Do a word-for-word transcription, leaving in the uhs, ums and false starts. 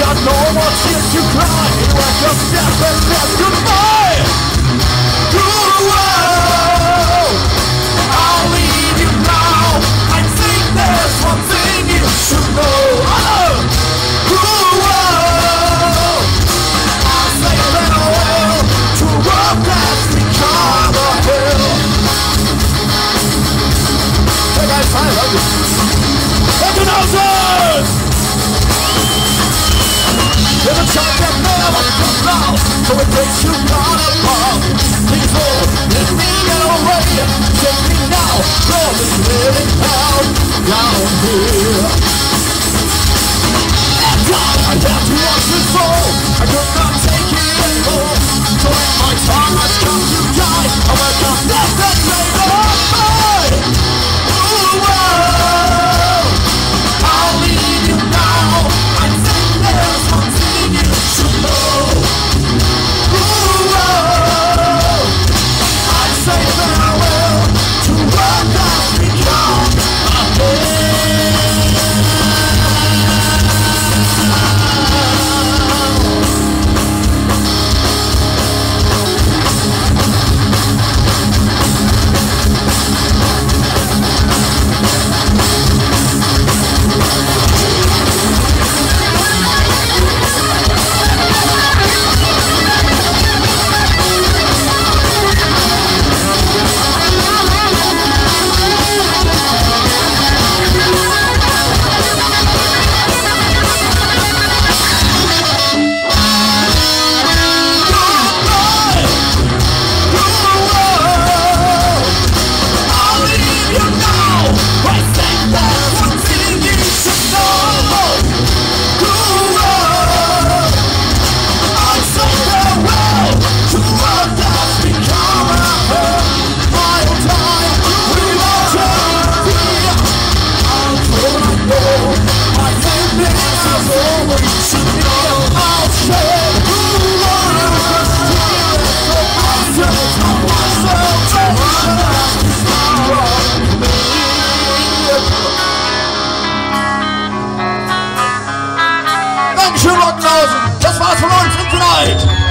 got no more tears to cry. You are just death and death goodbye. Whoa, I'll leave you now. I think there's one thing you should know. Oh, whoa, I'll say farewell to what has become a hill. Hey guys, I love you. Fucking houses! There's a shot that never comes out, so it takes you down apart. Please hold, let me get away. Take me now, from this living hell down here. And I have to watch this fall. I could not take it anymore. So when my time has come to die, I will just let that blame on mine. Ooh, whoa, I'll leave you now. I think there's one thing you should know. Ooh, whoa, I say farewell to what has become a hell. Das war's von uns für tonight.